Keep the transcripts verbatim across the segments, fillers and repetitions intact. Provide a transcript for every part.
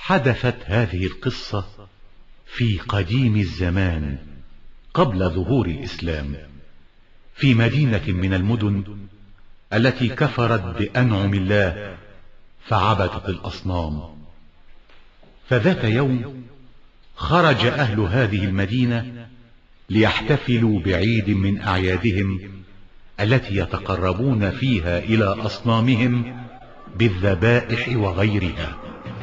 حدثت هذه القصة في قديم الزمان قبل ظهور الإسلام، في مدينة من المدن التي كفرت بأنعم الله فعبدت الأصنام. فذات يوم خرج أهل هذه المدينة ليحتفلوا بعيد من أعيادهم التي يتقربون فيها إلى أصنامهم بالذبائح وغيرها.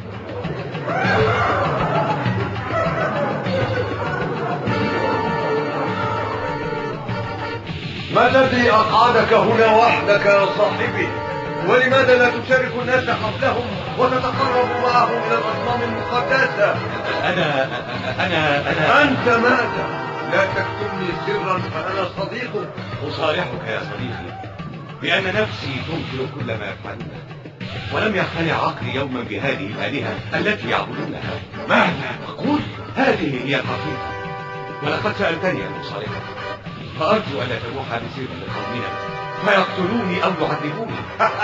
ما الذي أقعدك هنا وحدك يا صاحبي؟ ولماذا لا تشارك الناس حولهم وتتقرب معهم إلى الأصنام المقدسة؟ أنا أنا أنا أنت ماذا؟ لا تكتمني سرا فأنا صديقك. أصارحك يا صديقي بأن نفسي تنكر كل ما يفعلونه، ولم يقتنع عقلي يوما بهذه الآلهة التي يعبدونها. ماذا تقول؟ هذه هي الحقيقة، ولقد سألتني أن أصارحك، فأرجو ألا تروح بسر لقومنا فيقتلوني أو يعذبوني.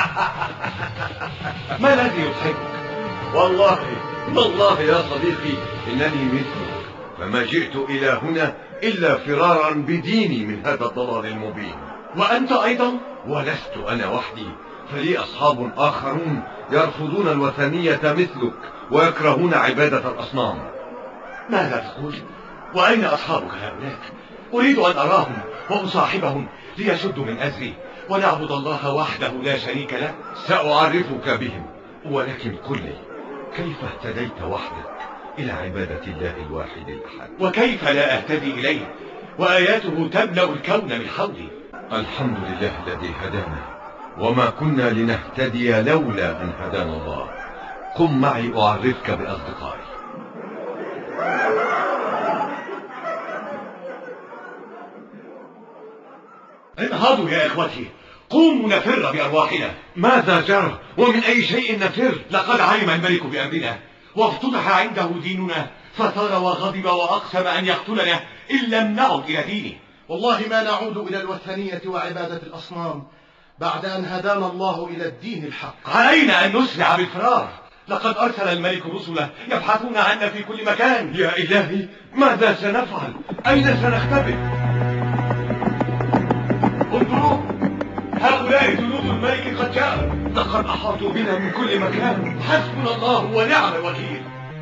ما الذي يضحكك؟ والله والله يا صديقي إنني مثلك، فما جئت إلى هنا إلا فرارا بديني من هذا الضلال المبين. وأنت أيضا؟ ولست أنا وحدي، فلي أصحاب آخرون يرفضون الوثنية مثلك ويكرهون عبادة الأصنام. ماذا تقول؟ وأين أصحابك هؤلاء؟ أريد أن أراهم وأصاحبهم ليشدوا من أزري ونعبد الله وحده لا شريك له. سأعرفك بهم، ولكن قل لي كيف اهتديت وحدك إلى عبادة الله الواحد الأحد؟ وكيف لا أهتدي إليه وآياته تملأ الكون من حولي؟ الحمد لله الذي هدانا، وما كنا لنهتدي لولا أن هدانا الله. قم معي أعرفك بأصدقائي. انهضوا يا إخوتي، قوموا نفر بأرواحنا. ماذا جرى؟ ومن أي شيء نفر؟ لقد علم الملك بأمرنا وافتتح عنده ديننا، فثار وغضب وأقسم أن يقتلنا إن لم نعد إلى دينه. والله ما نعود إلى الوثنية وعبادة الأصنام بعد أن هدانا الله إلى الدين الحق. علينا أن نسرع بالفرار، لقد أرسل الملك رسله يبحثون عنا في كل مكان. يا إلهي ماذا سنفعل؟ أين سنختبئ؟ انظروا، هؤلاء جنود الملك قد جاءوا، لقد أحاطوا بنا من كل مكان. حسبنا الله ونعم الوكيل.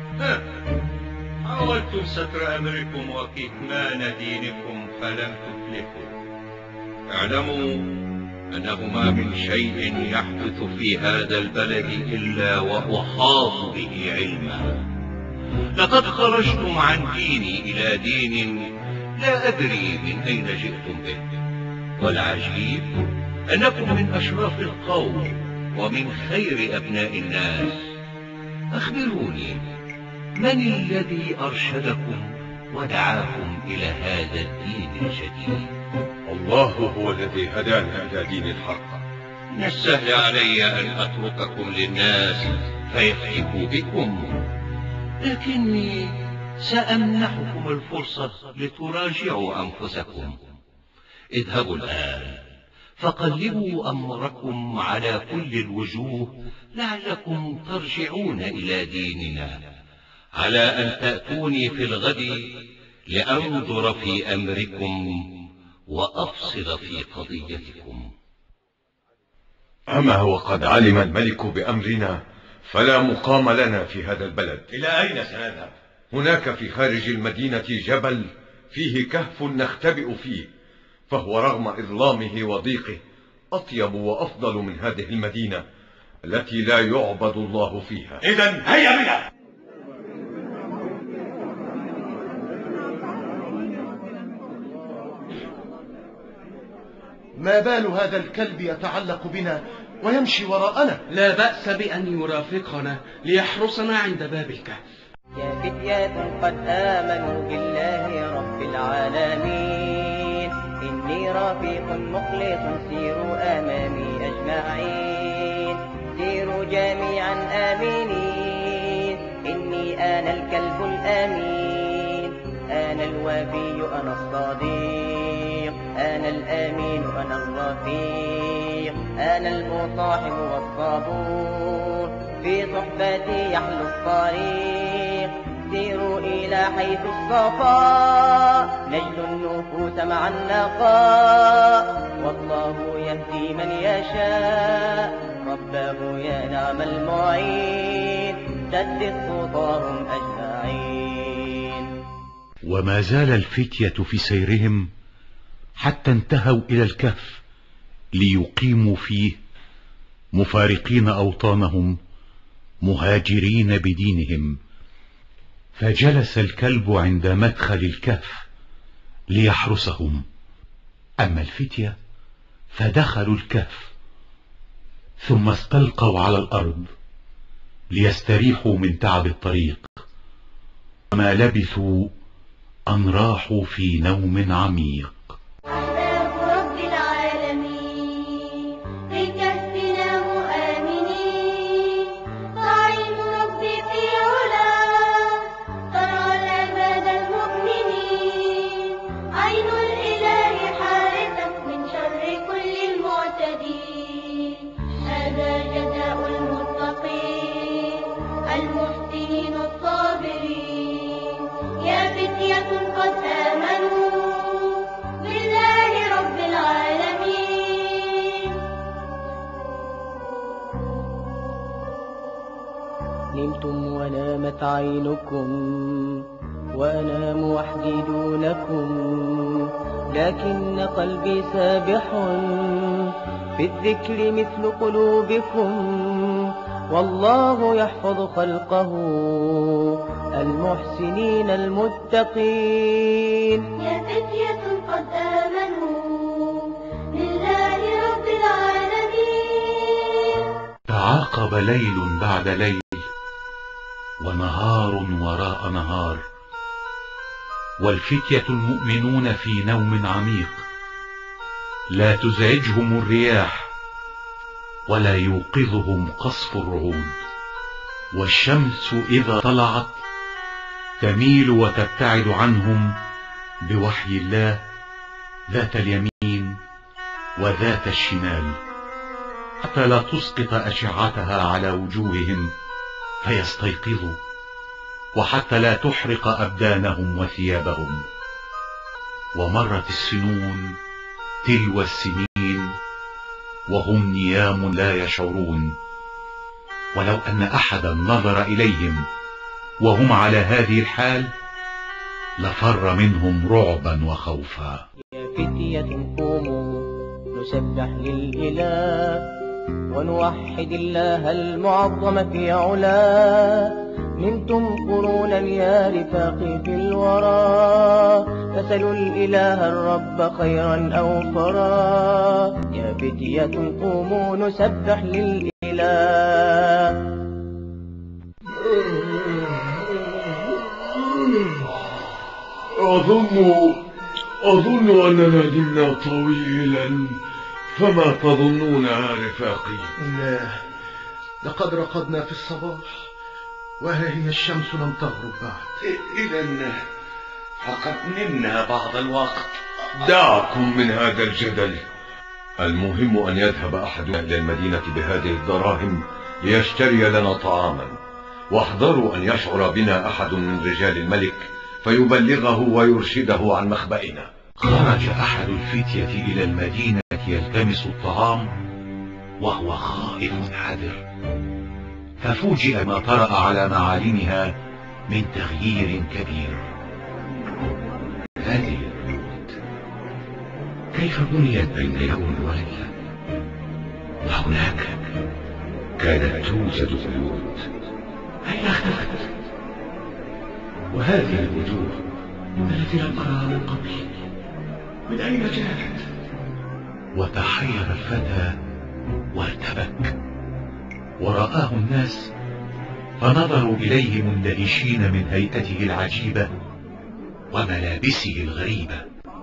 حاولتم ستر أمركم وكتمان دينكم فلم تفلحوا. اعلموا أنه ما من شيء يحدث في هذا البلد إلا وأحاط به علما. لقد خرجتم عن ديني إلى دين لا أدري من أين جئتم به، والعجيب أنكم من أشراف القوم ومن خير أبناء الناس. أخبروني، من الذي أرشدكم ودعاكم إلى هذا الدين الجديد؟ الله هو الذي هدانا إلى دين الحق. من السهل علي أن أترككم للناس فيفتكوا بكم، لكني سأمنحكم الفرصة لتراجعوا أنفسكم. اذهبوا الآن فقلبوا أمركم على كل الوجوه لعلكم ترجعون إلى ديننا، على أن تأتوني في الغد لأنظر في أمركم وأفصل في قضيتكم. أما وقد علم الملك بأمرنا فلا مقام لنا في هذا البلد. إلى أين سنذهب؟ هناك في خارج المدينة جبل فيه كهف نختبئ فيه، فهو رغم إظلامه وضيقه أطيب وأفضل من هذه المدينة التي لا يعبد الله فيها. إذن هيا بنا. ما بال هذا الكلب يتعلق بنا ويمشي وراءنا؟ لا بأس بأن يرافقنا ليحرسنا عند باب الكهف. يا فتيات قد آمنوا بالله رب العالمين، إني رفيق مخلص سيروا أمامي أجمعين، سيروا جميعا آمنين، إني أنا الكلب الآمين، أنا الوفي أنا الصديق، أنا الأمين أنا الرفيق، أنا المصاحب والصبور، في صحبتي يحلو الطريق. إلينا حيث الصفاء نجد النفوس مع النقاء والله يهدي من يشاء رباه يا نعم المعين سدد خطاهم أجمعين. وما زال الفتية في سيرهم حتى انتهوا إلى الكهف ليقيموا فيه مفارقين أوطانهم مهاجرين بدينهم. فجلس الكلب عند مدخل الكهف ليحرسهم، أما الفتية فدخلوا الكهف ثم استلقوا على الأرض ليستريحوا من تعب الطريق، وما لبثوا أن راحوا في نوم عميق. نمتم ونامت عينكم وأنام وحدي دونكم، لكن قلبي سابح في الذكر مثل قلوبكم، والله يحفظ خلقه المحسنين المتقين. يا فتية قد آمنوا لله رب العالمين. تعاقب ليل بعد ليل ونهار وراء نهار، والفتية المؤمنون في نوم عميق لا تزعجهم الرياح ولا يوقظهم قصف الرعود، والشمس إذا طلعت تميل وتبتعد عنهم بوحي الله ذات اليمين وذات الشمال، حتى لا تسقط أشعتها على وجوههم فيستيقظوا، وحتى لا تحرق أبدانهم وثيابهم. ومرت السنون تلو السنين وهم نيام لا يشعرون، ولو أن أحدا نظر إليهم وهم على هذه الحال لفر منهم رعبا وخوفا. يا فتية قوموا نسبح للإله ونوحد الله المعظم في علاه، نمتم قرونا يا رفاقي في الورى، فسلوا الإله الرب خيرا أوفرا. يا فتية قوموا نسبح للإله. أظن أظن أننا نمنا طويلا، فما تظنون يا رفاقي؟ لا، لقد رقدنا في الصباح وها هي الشمس لم تغرب بعد. إذا فقد نمنا بعض الوقت. دعكم من هذا الجدل، المهم أن يذهب أحدنا إلى المدينة بهذه الدراهم ليشتري لنا طعاما، واحذروا أن يشعر بنا أحد من رجال الملك فيبلغه ويرشده عن مخبئنا. خرج أحد الفتية إلى المدينة يلتمس الطعام وهو خائف حذر، ففوجئ ما طرأ على معالمها من تغيير كبير. هذه البيوت كيف بنيت بين يوم وليلة؟ وهناك كانت توجد بيوت أين اختفت؟ وهذه الوجوه التي لم أراها من قبل من أين جاءت؟ وتحير الفتى وارتبك، ورآه الناس فنظروا إليه مندهشين من هيئته العجيبة وملابسه الغريبة.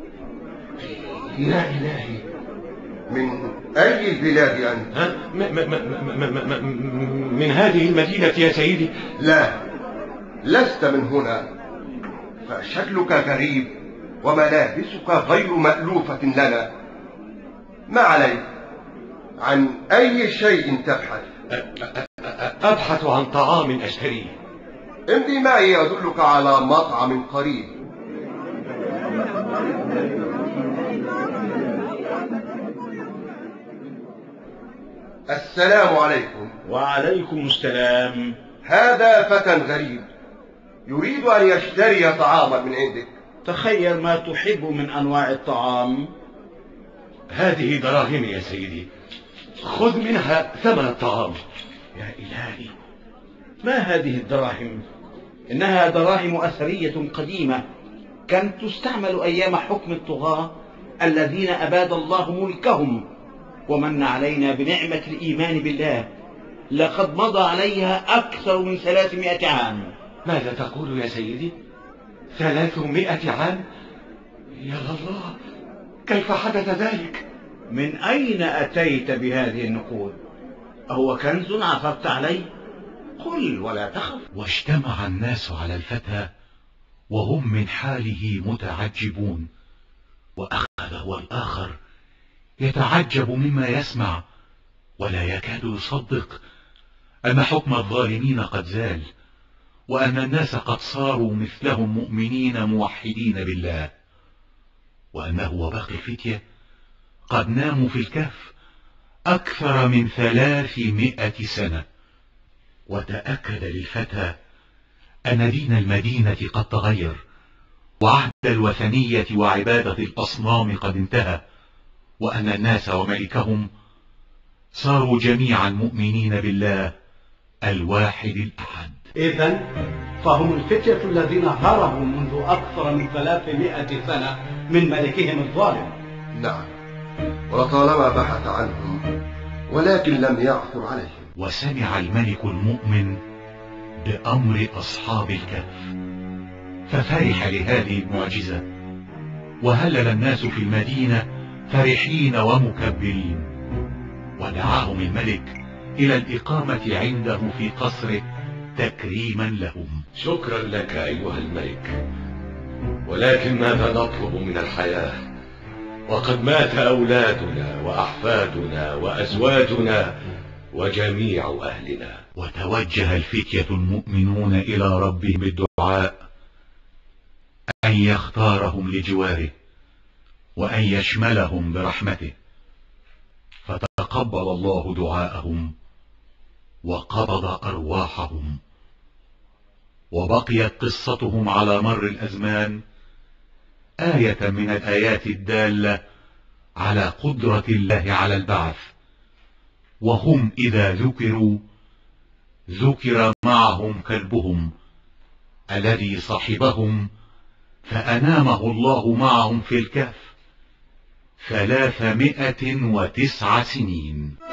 يا إلهي، من أي البلاد أنت؟ م م م م م من هذه المدينة يا سيدي. لا، لست من هنا، فشكلك غريب وملابسك غير مألوفة لنا. ما عليك؟ عن أي شيء تبحث؟ أبحث عن طعام أشتريه. امضي معي أدلك على مطعم قريب. السلام عليكم. وعليكم السلام. هذا فتى غريب يريد أن يشتري طعاما من عندك. تخير ما تحب من أنواع الطعام. هذه دراهمي يا سيدي، خذ منها ثمن الطعام. يا إلهي، ما هذه الدراهم؟ إنها دراهم أثرية قديمة كانت تستعمل أيام حكم الطغاة الذين أباد الله ملكهم ومن علينا بنعمة الإيمان بالله. لقد مضى عليها أكثر من ثلاثمائة عام. ماذا تقول يا سيدي؟ ثلاثمائة عام؟ يا الله، كيف حدث ذلك؟ من أين أتيت بهذه النقود؟ أهو كنز عثرت عليه؟ قل ولا تخف. واجتمع الناس على الفتى وهم من حاله متعجبون، وأخذ هو الآخر يتعجب مما يسمع ولا يكاد يصدق أن حكم الظالمين قد زال، وأن الناس قد صاروا مثلهم مؤمنين موحدين بالله، وأنه وباقي الفتية قد ناموا في الكهف أكثر من ثلاثمائة سنة. وتأكد للفتى أن دين المدينة قد تغير، وعهد الوثنية وعبادة الأصنام قد انتهى، وأن الناس وملكهم صاروا جميعا مؤمنين بالله الواحد الأحد. إذن فهم الفتية الذين هربوا منذ أكثر من ثلاثمائة سنة من ملكهم الظالم. نعم، ولطالما بحث عنهم ولكن لم يعثر عليهم. وسمع الملك المؤمن بأمر أصحاب الكهف ففرح لهذه المعجزة، وهلل الناس في المدينة فرحين ومكبرين، ودعاهم الملك إلى الإقامة عنده في قصره تكريما لهم. شكرا لك أيها الملك، ولكن ماذا نطلب من الحياة وقد مات أولادنا وأحفادنا وأزواجنا وجميع أهلنا؟ وتوجه الفتية المؤمنون إلى ربهم بالدعاء أن يختارهم لجواره وأن يشملهم برحمته، فتقبل الله دعاءهم وقبض أرواحهم. وبقيت قصتهم على مر الأزمان آية من الآيات الدالة على قدرة الله على البعث، وهم إذا ذكروا ذكر معهم كلبهم الذي صحبهم فأنامه الله معهم في الكهف ثلاثمائة وتسع سنين.